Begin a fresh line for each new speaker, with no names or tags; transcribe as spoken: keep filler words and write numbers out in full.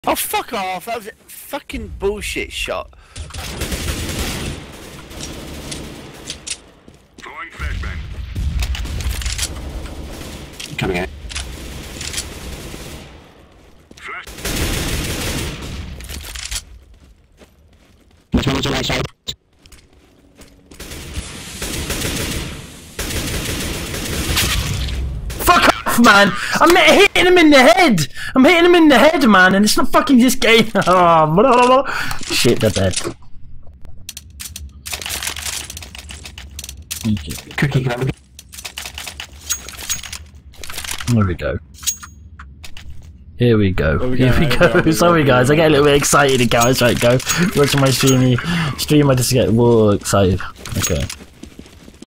Oh, fuck off! That was a fucking bullshit shot.
Throwing flashbang.
Coming in.
Flash.
Which one was your right side?
Fuck off, man! I'm hitting him in the head! I'm hitting him in the head, man, and it's not fucking this game. Oh, blah, blah, blah. Shit, they're dead.
Cookie, can I have a...
There we go. Here we go.
we
Here
go,
we
here
go.
we go, here
Sorry
we go,
guys, I
here
get a
we
little bit excited in Counter Strike Go. Watching my stream, stream I just get more excited. Okay.